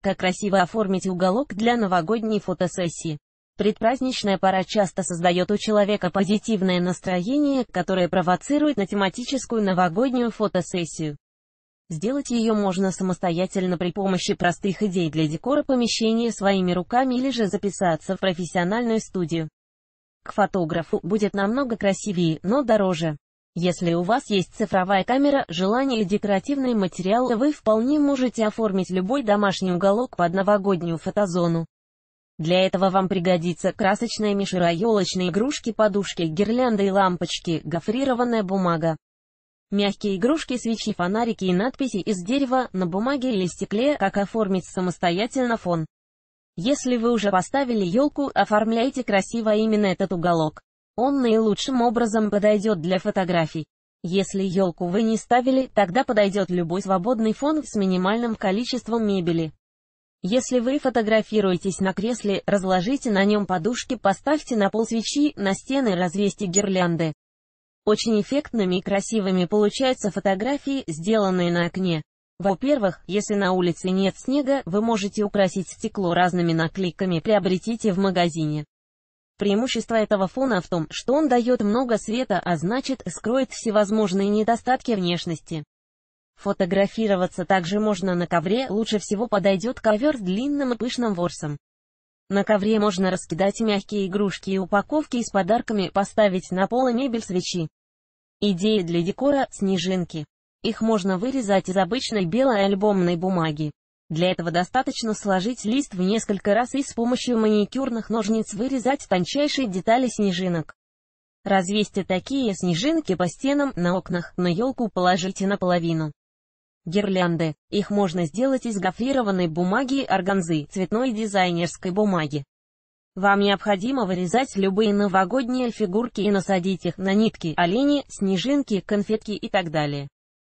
Как красиво оформить уголок для новогодней фотосессии. Предпраздничная пора часто создает у человека позитивное настроение, которое провоцирует на тематическую новогоднюю фотосессию. Сделать ее можно самостоятельно при помощи простых идей для декора помещения своими руками или же записаться в профессиональную студию. К фотографу будет намного красивее, но дороже. Если у вас есть цифровая камера, желание и декоративный материал, вы вполне можете оформить любой домашний уголок под новогоднюю фотозону. Для этого вам пригодится красочная мишура, елочные игрушки, подушки, гирлянды и лампочки, гофрированная бумага. Мягкие игрушки, свечи, фонарики и надписи из дерева, на бумаге или стекле. Как оформить самостоятельно фон. Если вы уже поставили елку, оформляйте красиво именно этот уголок. Он наилучшим образом подойдет для фотографий. Если елку вы не ставили, тогда подойдет любой свободный фон с минимальным количеством мебели. Если вы фотографируетесь на кресле, разложите на нем подушки, поставьте на пол свечи, на стены развесьте гирлянды. Очень эффектными и красивыми получаются фотографии, сделанные на окне. Во-первых, если на улице нет снега, вы можете украсить стекло разными наклейками, приобретите в магазине. Преимущество этого фона в том, что он дает много света, а значит, скроет всевозможные недостатки внешности. Фотографироваться также можно на ковре, лучше всего подойдет ковер с длинным и пышным ворсом. На ковре можно раскидать мягкие игрушки и упаковки с подарками, поставить на пол и мебель, свечи. Идеи для декора – снежинки. Их можно вырезать из обычной белой альбомной бумаги. Для этого достаточно сложить лист в несколько раз и с помощью маникюрных ножниц вырезать тончайшие детали снежинок. Развесьте такие снежинки по стенам, на окнах, на елку положите наполовину. Гирлянды. Их можно сделать из гофрированной бумаги, органзы, цветной дизайнерской бумаги. Вам необходимо вырезать любые новогодние фигурки и насадить их на нитки, олени, снежинки, конфетки и так далее.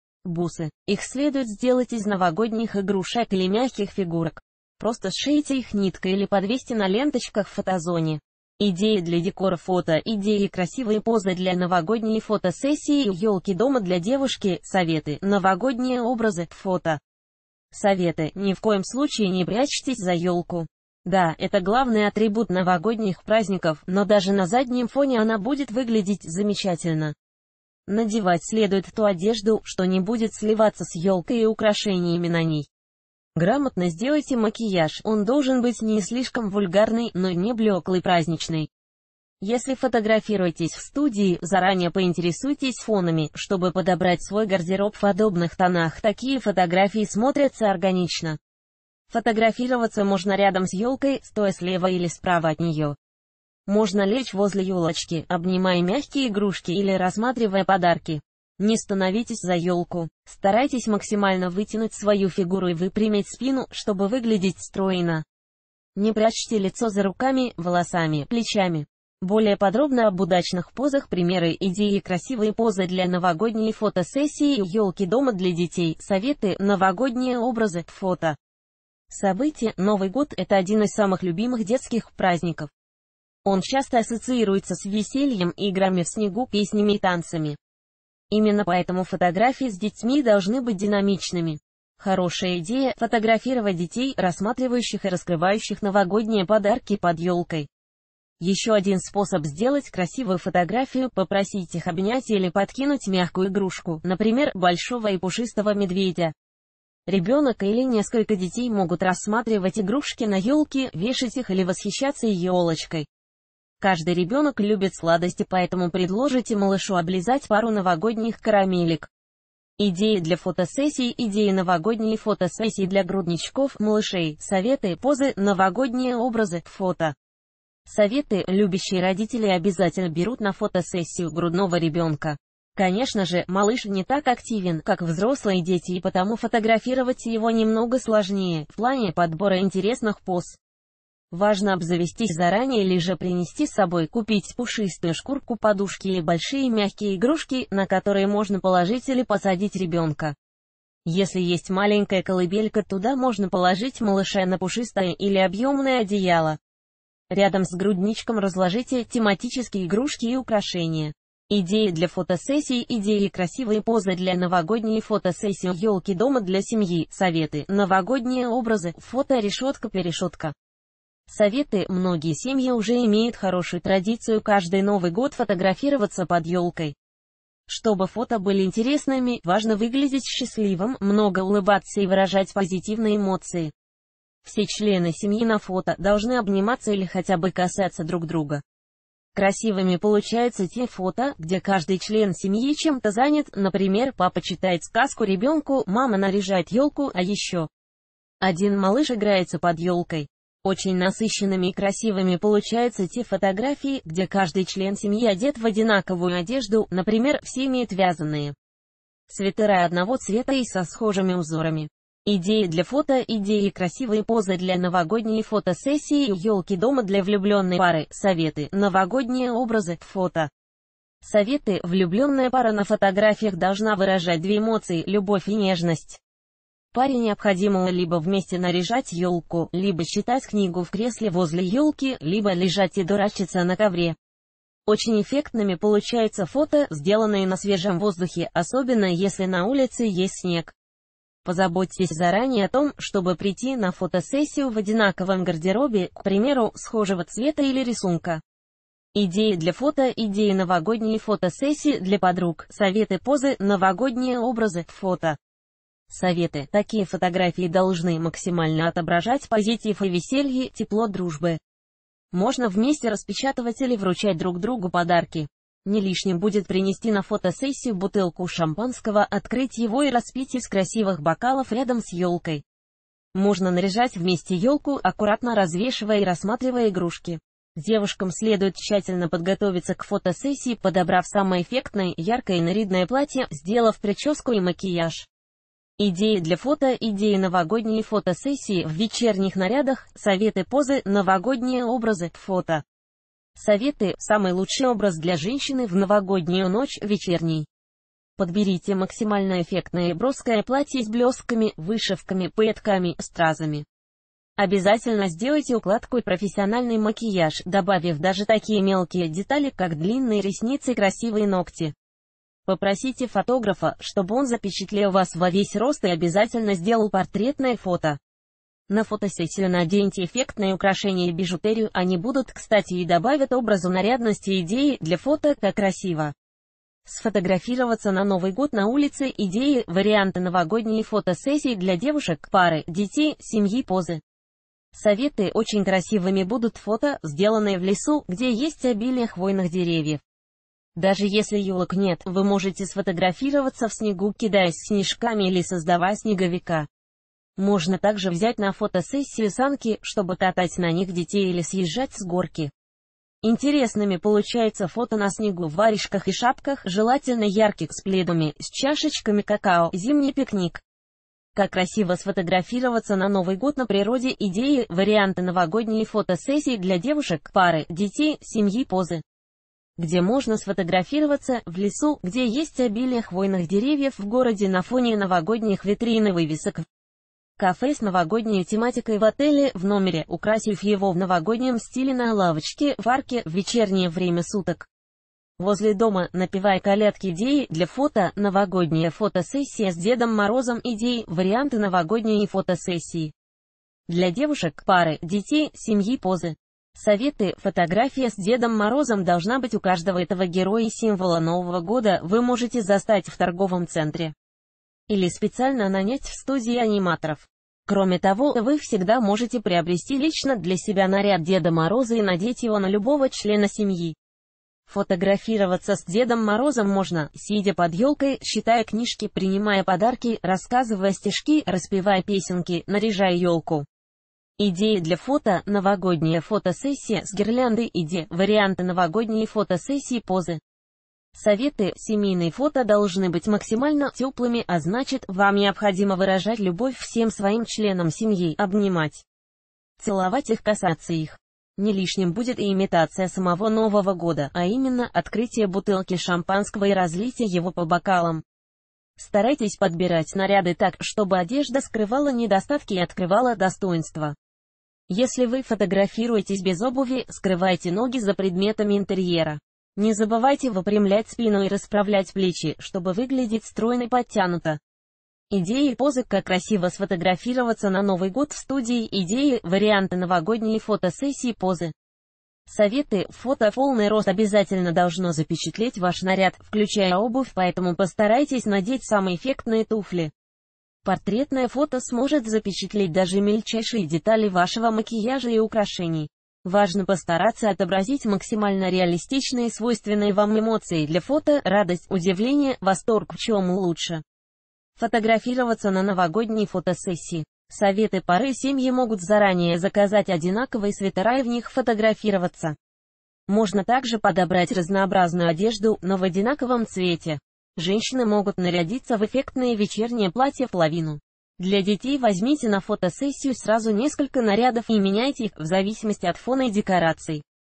Бусы. Их следует сделать из новогодних игрушек или мягких фигурок. Просто сшейте их ниткой или подвесьте на ленточках в фотозоне. Идеи для декора фото, идеи красивые позы для новогодней фотосессии, елки дома для девушки, советы, новогодние образы, фото. Советы: ни в коем случае не прячьтесь за елку. Да, это главный атрибут новогодних праздников, но даже на заднем фоне она будет выглядеть замечательно. Надевать следует ту одежду, что не будет сливаться с елкой и украшениями на ней. Грамотно сделайте макияж, он должен быть не слишком вульгарный, но не блеклый, праздничный. Если фотографируетесь в студии, заранее поинтересуйтесь фонами, чтобы подобрать свой гардероб в подобных тонах, такие фотографии смотрятся органично. Фотографироваться можно рядом с елкой, стоя слева или справа от нее. Можно лечь возле елочки, обнимая мягкие игрушки или рассматривая подарки. Не становитесь за елку. Старайтесь максимально вытянуть свою фигуру и выпрямить спину, чтобы выглядеть стройно. Не прячьте лицо за руками, волосами, плечами. Более подробно об удачных позах, примеры, идеи, красивые позы для новогодней фотосессии, елки дома для детей, советы, новогодние образы, фото. Событие: Новый год – это один из самых любимых детских праздников. Он часто ассоциируется с весельем, играми в снегу, песнями и танцами. Именно поэтому фотографии с детьми должны быть динамичными. Хорошая идея – фотографировать детей, рассматривающих и раскрывающих новогодние подарки под елкой. Еще один способ сделать красивую фотографию – попросить их обнять или подкинуть мягкую игрушку, например, большого и пушистого медведя. Ребенок или несколько детей могут рассматривать игрушки на елке, вешать их или восхищаться елочкой. Каждый ребенок любит сладости, поэтому предложите малышу облизать пару новогодних карамелек. Идеи для фотосессий, идеи новогодней фотосессии для грудничков, малышей, советы, позы, новогодние образы, фото. Советы: любящие родители обязательно берут на фотосессию грудного ребенка. Конечно же, малыш не так активен, как взрослые дети, и потому фотографировать его немного сложнее, в плане подбора интересных поз. Важно обзавестись заранее или же принести с собой, купить пушистую шкурку, подушки или большие мягкие игрушки, на которые можно положить или посадить ребенка. Если есть маленькая колыбелька, туда можно положить малыша на пушистое или объемное одеяло. Рядом с грудничком разложите тематические игрушки и украшения. Идеи для фотосессий, идеи красивые позы для новогодней фотосессии, елки дома для семьи, советы, новогодние образы, фото, решетка, перешетка. Советы. Многие семьи уже имеют хорошую традицию каждый Новый год фотографироваться под елкой. Чтобы фото были интересными, важно выглядеть счастливым, много улыбаться и выражать позитивные эмоции. Все члены семьи на фото должны обниматься или хотя бы касаться друг друга. Красивыми получаются те фото, где каждый член семьи чем-то занят, например, папа читает сказку ребенку, мама наряжает елку, а еще один малыш играется под елкой. Очень насыщенными и красивыми получаются те фотографии, где каждый член семьи одет в одинаковую одежду, например, все имеют вязаные свитера одного цвета и со схожими узорами. Идеи для фото, идеи красивые позы для новогодней фотосессии, елки дома для влюбленной пары, советы, новогодние образы, фото. Советы. Влюбленная пара на фотографиях должна выражать две эмоции: любовь и нежность. Паре необходимо либо вместе наряжать елку, либо читать книгу в кресле возле елки, либо лежать и дурачиться на ковре. Очень эффектными получаются фото, сделанные на свежем воздухе, особенно если на улице есть снег. Позаботьтесь заранее о том, чтобы прийти на фотосессию в одинаковом гардеробе, к примеру, схожего цвета или рисунка. Идеи для фото, идеи новогодней фотосессии для подруг, советы позы, новогодние образы, фото. Советы. Такие фотографии должны максимально отображать позитив и веселье, тепло дружбы. Можно вместе распечатывать или вручать друг другу подарки. Не лишним будет принести на фотосессию бутылку шампанского, открыть его и распить из красивых бокалов рядом с елкой. Можно наряжать вместе елку, аккуратно развешивая и рассматривая игрушки. Девушкам следует тщательно подготовиться к фотосессии, подобрав самое эффектное, яркое и нарядное платье, сделав прическу и макияж. Идеи для фото, идеи новогодней фотосессии в вечерних нарядах, советы позы, новогодние образы, фото. Советы. Самый лучший образ для женщины в новогоднюю ночь, вечерний. Подберите максимально эффектное броское платье с блестками, вышивками, пайетками, стразами. Обязательно сделайте укладку и профессиональный макияж, добавив даже такие мелкие детали, как длинные ресницы и красивые ногти. Попросите фотографа, чтобы он запечатлел вас во весь рост и обязательно сделал портретное фото. На фотосессию наденьте эффектные украшения и бижутерию, они будут кстати и добавят образу нарядности. Идеи для фото, как красиво сфотографироваться на Новый год на улице, идеи, варианты новогодней фотосессии для девушек, пары, детей, семьи, позы. Советы. Очень красивыми будут фото, сделанные в лесу, где есть обилие хвойных деревьев. Даже если елок нет, вы можете сфотографироваться в снегу, кидаясь снежками или создавая снеговика. Можно также взять на фотосессию санки, чтобы катать на них детей или съезжать с горки. Интересными получается фото на снегу в варежках и шапках, желательно ярких, с пледами, с чашечками какао, зимний пикник. Как красиво сфотографироваться на Новый год на природе, идеи, варианты новогодней фотосессии для девушек, пары, детей, семьи, позы. Где можно сфотографироваться, в лесу, где есть обилие хвойных деревьев, в городе на фоне новогодних витрин и вывесок. Кафе с новогодней тематикой в отеле, в номере, украсив его в новогоднем стиле на лавочке, в арке, в вечернее время суток. Возле дома, напевая колядки. Идеи для фото, новогодняя фотосессия с Дедом Морозом. Идеи, варианты новогодней фотосессии. Для девушек, пары, детей, семьи, позы. Советы. Фотография с Дедом Морозом должна быть у каждого этого героя и символа Нового года. Вы можете застать в торговом центре или специально нанять в студии аниматоров. Кроме того, вы всегда можете приобрести лично для себя наряд Деда Мороза и надеть его на любого члена семьи. Фотографироваться с Дедом Морозом можно, сидя под елкой, читая книжки, принимая подарки, рассказывая стишки, распевая песенки, наряжая елку. Идеи для фото, новогодняя фотосессия с гирляндой. Варианты новогодней фотосессии, позы. Советы. Семейные фото должны быть максимально теплыми, а значит, вам необходимо выражать любовь всем своим членам семьи, обнимать, целовать их, касаться их. Не лишним будет и имитация самого Нового года, а именно, открытие бутылки шампанского и разлитие его по бокалам. Старайтесь подбирать наряды так, чтобы одежда скрывала недостатки и открывала достоинства. Если вы фотографируетесь без обуви, скрывайте ноги за предметами интерьера. Не забывайте выпрямлять спину и расправлять плечи, чтобы выглядеть стройно и подтянуто. Идеи позы, как красиво сфотографироваться на Новый год в студии, идеи, варианты новогодней фотосессии, позы. Советы: фото в полный рост обязательно должно запечатлеть ваш наряд, включая обувь, поэтому постарайтесь надеть самые эффектные туфли. Портретное фото сможет запечатлеть даже мельчайшие детали вашего макияжа и украшений. Важно постараться отобразить максимально реалистичные свойственные вам эмоции для фото: радость, удивление, восторг, в чем лучше. Фотографироваться на новогодней фотосессии. Советы: пары: семьи могут заранее заказать одинаковые свитера и в них фотографироваться. Можно также подобрать разнообразную одежду, но в одинаковом цвете. Женщины могут нарядиться в эффектные вечерние платья в половину. Для детей возьмите на фотосессию сразу несколько нарядов и меняйте их в зависимости от фона и декораций.